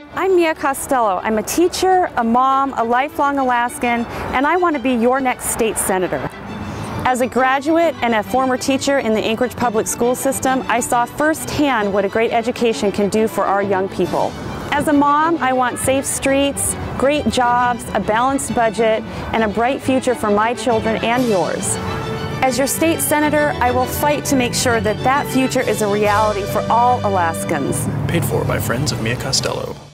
I'm Mia Costello. I'm a teacher, a mom, a lifelong Alaskan, and I want to be your next state senator. As a graduate and a former teacher in the Anchorage Public School System, I saw firsthand what a great education can do for our young people. As a mom, I want safe streets, great jobs, a balanced budget, and a bright future for my children and yours. As your state senator, I will fight to make sure that that future is a reality for all Alaskans. Paid for by friends of Mia Costello.